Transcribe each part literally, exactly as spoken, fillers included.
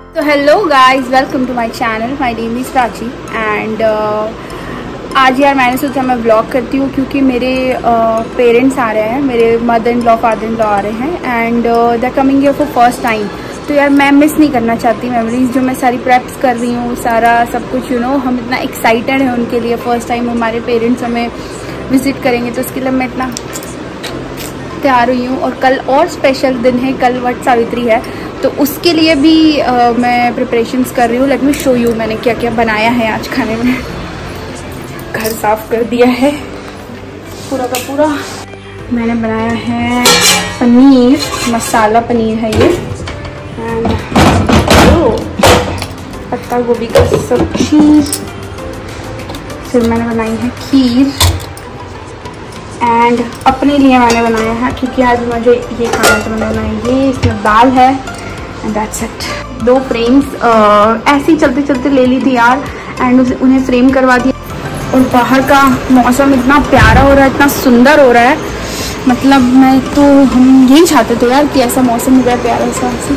तो hello guys, welcome to my channel. My name is Prachi and आज यार मैंने सोचा मैं व्लॉग करती हूँ क्योंकि मेरे पेरेंट्स uh, आ रहे हैं, मेरे mother in law father in law आ रहे हैं and they are coming here for first time. तो यार मैं मिस नहीं करना चाहती मेमोरीज जो मैं सारी प्रेप्स कर रही हूँ, सारा सब कुछ यू नो। हम इतना एक्साइटेड हैं उनके लिए, फर्स्ट टाइम हमारे पेरेंट्स हमें विजिट करेंगे, तो उसके लिए मैं इतना तैयार हुई हूँ। और कल और स्पेशल दिन है, कल वट सावित्री है, तो उसके लिए भी आ, मैं प्रिपरेशंस कर रही हूँ। लेट मी शो यू मैंने क्या क्या बनाया है आज खाने में। घर साफ कर दिया है पूरा का पूरा। मैंने बनाया है पनीर, मसाला पनीर है ये, एंड पत्ता गोभी का सब्जी। फिर मैंने बनाई है खीर एंड अपने लिए मैंने बनाया है क्योंकि आज मुझे ये खाना, तो मैंने बनाया ये, इसमें दाल है एंड दैट्स इट। दो फ्रेम्स ऐसे ही चलते चलते ले ली थी यार एंड उन्हें फ्रेम करवा दिया। और बाहर का मौसम इतना प्यारा हो रहा है, इतना सुंदर हो रहा है, मतलब मैं तो हम यही चाहते थे यार कि ऐसा मौसम हो गया प्यारा सा से।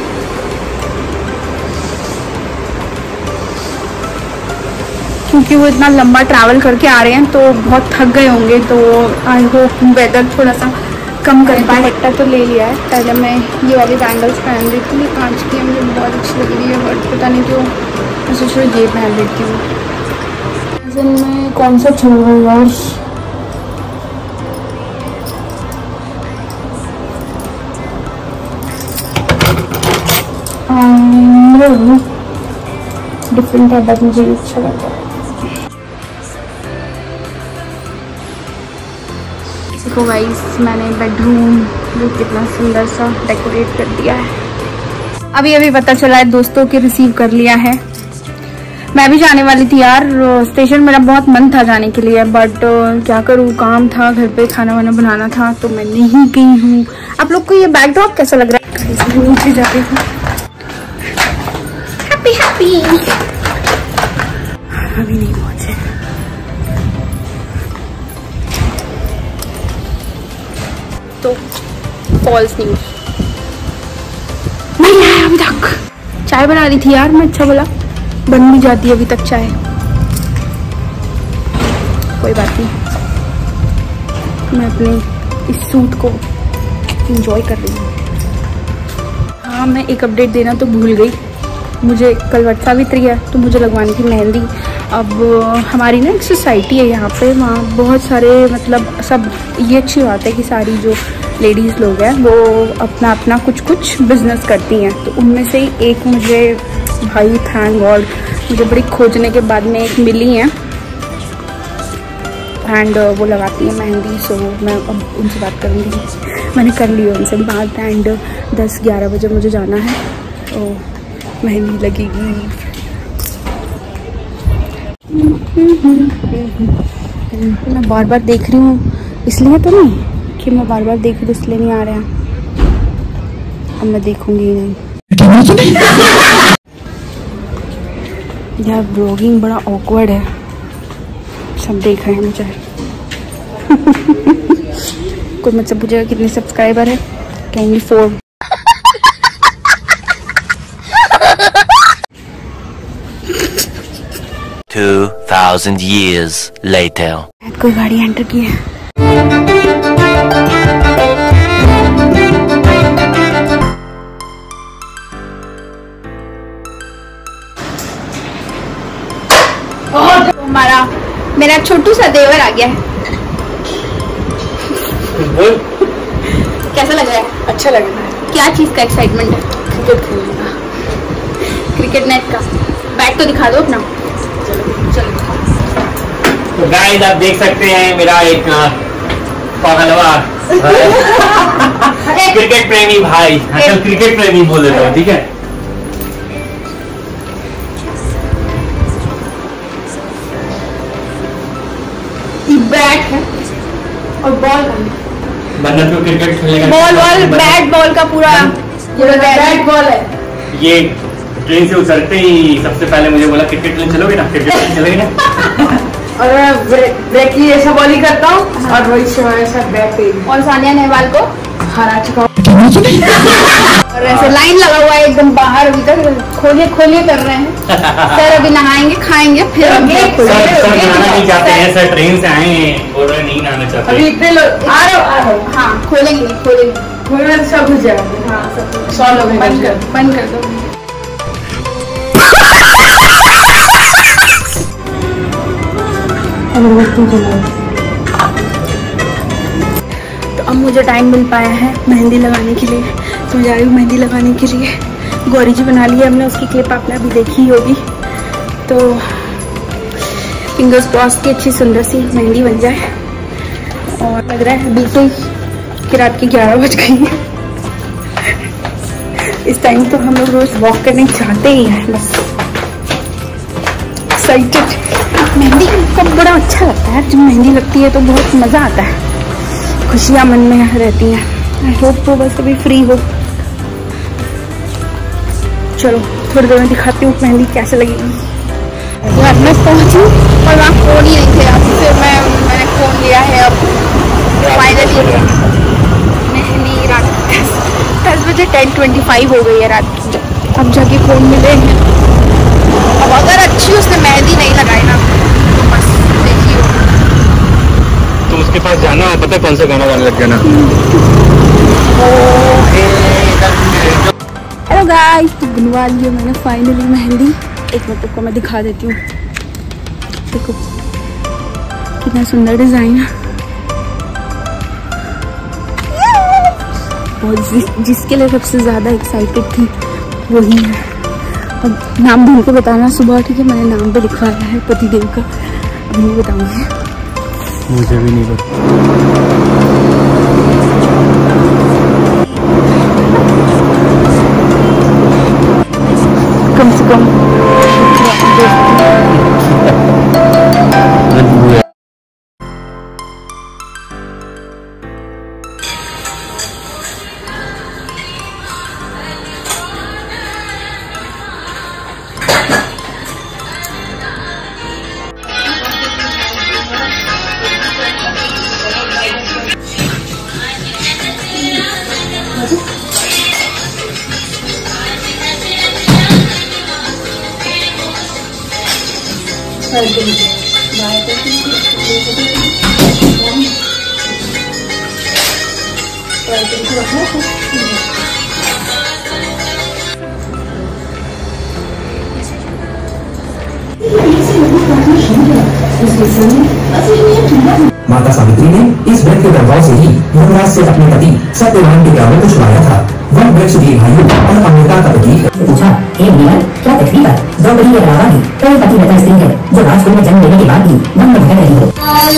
क्योंकि वो इतना लंबा ट्रैवल करके आ रहे हैं तो बहुत थक गए होंगे, तो आई होप वेदर थोड़ा सा कम कर पाए। पट्टा तो ले लिया है, पहले मैं ये वाली बैंगल्स पहन रही थी, कांच की, मुझे बहुत अच्छी लग रही है, बट पता नहीं क्यों मैं सोच रही हूँ ये पहन लेती हूँ। में कौन सा चल रहा है यार? डिफरेंट है बट मुझे अच्छा लग रहा है। देखो गाइस, मैंने बेडरूम भी कितना सुंदर सा डेकोरेट कर दिया है। अभी अभी पता चला है दोस्तों के रिसीव कर लिया है। मैं भी जाने वाली थी यार स्टेशन, मेरा बहुत मन था जाने के लिए, बट क्या करूँ, काम था, घर पे खाना वाना बनाना था, तो मैं नहीं गई हूँ। आप लोग को ये बैकड्रॉप कैसा लग रहा है? नीचे जा रही हूँ, हैप्पी हैप्पी। अभी नहीं पहुंचे, तो फॉल्स न्यूज नहीं आया अभी तक। चाय बना रही थी यार मैं, अच्छा बोला बन भी जाती है अभी तक चाय, कोई बात नहीं। मैं अपने इस सूट को एंजॉय कर रही हूँ। हाँ, मैं एक अपडेट देना तो भूल गई, मुझे कल वट सावित्री है तो मुझे लगवानी थी मेहंदी। अब हमारी ना एक सोसाइटी है यहाँ पे, वहाँ बहुत सारे मतलब सब, ये अच्छी बात है कि सारी जो लेडीज़ लोग हैं वो अपना अपना कुछ कुछ बिजनेस करती हैं, तो उनमें से ही एक मुझे, भाई थैंक गॉड, मुझे बड़ी खोजने के बाद में एक मिली हैं एंड वो लगाती है मेहंदी। सो मैं अब उनसे बात करूँगी, मैंने कर ली उनसे बात एंड दस ग्यारह बजे मुझे जाना है, तो मेहंदी लगेगी। मैं बार बार देख रही हूँ इसलिए तो नहीं कि मैं बार बार देख रही हूँ इसलिए नहीं आ रहे हैं, अब मैं देखूंगी ही नहीं यार। ब्लॉगिंग बड़ा ऑकवर्ड है, सब देख रहे हैं मुझे। कोई मुझसे पूछेगा कितने सब्सक्राइबर है, कहेंगे four. Two thousand years later. कोई गाड़ी एंटर की है। हमारा मेरा छोटू सा देवर आ गया है। कैसा लग रहा है? अच्छा लग रहा है। क्या चीज का एक्साइटमेंट है? क्रिकेट खेलने का, क्रिकेट नेट का। बैट तो दिखा दो अपना। चलो तो गाइस, आप देख सकते हैं मेरा एक पहलवा क्रिकेट प्रेमी भाई, अच्छा क्रिकेट प्रेमी बोल देता हूँ, ठीक है। बैट है और बॉल, बंदर को क्रिकेट खेलने का बॉल बॉल बैट बॉल का पूरा बैट बॉल है। ये ट्रेन से उतरते ही सबसे पहले मुझे बोला क्रिकेट खेलने चलोगे ना, क्रिकेट खेलने चलोगे ना। और मैं ब्रेकली ऐसा बॉलिंग करता हूँ और रोहित शर्मा ऐसा बैट पे। और सानिया नेहवाल को बुखार आ चुका और ऐसे लाइन लगा हुआ है एकदम बाहर, अभी तक खोलिए खोलिए कर रहे हैं। सर अभी नहाएंगे खाएंगे फिर सर सर नहाना नहीं चाहते हैं सर, ट्रेन से आए हैं, बोल रहे नहीं नहाना चाहते। अभी इतने लोग आ रहे हो आ रहे हो। हाँ खोलेंगे नहीं खोलेंगे खोलेंगे सब हो जाएगा। हाँ सब सौ लोग बंद कर बंद कर दो। तो अब मुझे टाइम मिल पाया है मेहंदी लगाने के लिए, तो मैं जा रही हूँ मेहंदी लगाने के लिए। गौरी जी बना ली है हमने, उसकी क्लिप आपने अभी देखी ही होगी। तो फिंगर्स क्रॉस्ड की अच्छी सुंदर सी मेहंदी बन जाए। और लग रहा है बिल्कुल कि रात की ग्यारह बज गई है। इस टाइम तो हम लोग रोज वॉक करने चाहते ही हैं बस। एक्साइटेड। मेहंदी का बड़ा अच्छा लगता है, जब मेहंदी लगती है तो बहुत मज़ा आता है, खुशियाँ मन में रहती हैं। आई होप तो बस अभी फ्री हो। चलो थोड़ी देर में दिखाती हूँ मेहंदी कैसे लगेगी। घर में पहुँची और वहाँ फ़ोन ही नहीं थे, अब फिर मैं मैंने फ़ोन लिया है। अब फाइनली मेहंदी रात दस बजे टेन ट्वेंटी फाइव हो गई है रात की, अब जाके फ़ोन मिले हैं। अब अगर अच्छी उसने मेहंदी नहीं लगाई ना तो बस देखिए। तो उसके पास जाना है, पता है कौन सा गाना गाने लग जाना। हेलो गाइस, तो बनवा ली है मैंने फाइनली मेहंदी। एक मिनट को मैं दिखा देती हूँ, देखो कितना सुंदर डिजाइन है। और जिस, जिसके लिए सबसे ज़्यादा एक्साइटेड थी वही है। अब नाम भी उनको बताना सुबह, ठीक है मैंने नाम पे लिखवाया है पतिदेव का, अब नहीं बताऊंगी। मुझे भी नहीं पता। कम से कम माता सावित्री ने इस व्रत के प्रभाव से ही यमराज से अपने पति सत्यवान के ग्रामों को छुड़ाया था। वह वृक्ष दीर्घायु और अमृता का प्रतीक पूछा, हे मुनिवर, क्या पृथ्वी पर द्रौपदी के अलावा भी कोई पतिव्रता स्त्री है जो राजकुल में जन्म लेने के बाद भी वन में रह रही हो?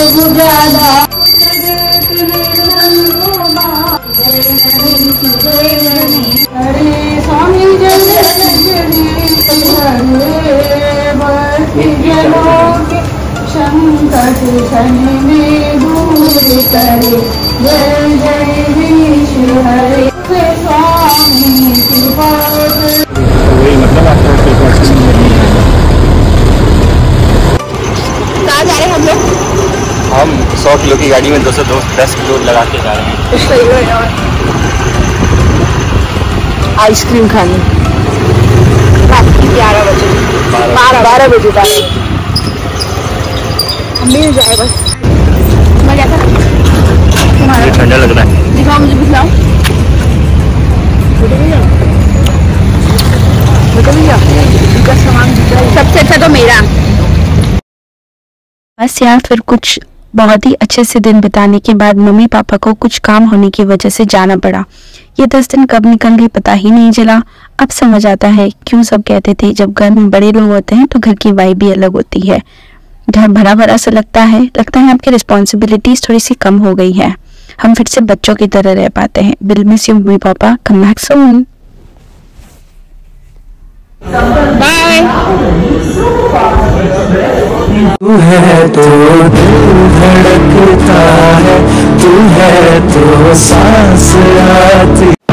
संकट शनि में दूर करे, जय जय विष्णु हरे स्वामी कृपा। वही मतलब आपको कहाँ जा रहे हैं हम लोग? हम सौ किलो की गाड़ी में दो सौ दस किलो लगा के जा रहे हैं आइसक्रीम खाने। रात की ग्यारह बजे बारह बारह बजे बारह बजे मिल जाए बस। मैं क्या था तुम्हारा ठंडा लग रहा है। दिखाओ मुझे, दिखाओ सबसे अच्छा तो मेरा। बस यार फिर कुछ बहुत ही अच्छे से दिन बिताने के बाद मम्मी पापा को कुछ काम होने की वजह से जाना पड़ा। ये दस दिन कब निकल गए पता ही नहीं चला। अब समझ आता है क्यों सब कहते थे जब घर में बड़े लोग होते हैं तो घर की वाइब भी अलग होती है। घर भरा भरा सा लगता है लगता है आपकी रिस्पॉन्सिबिलिटीज थोड़ी सी कम हो गई है। हम फिर से बच्चों की तरह रह पाते हैं। Will miss you mummy papa, come back soon. Bye. तू है तो दिल धड़कता है, तू है तो सांस आती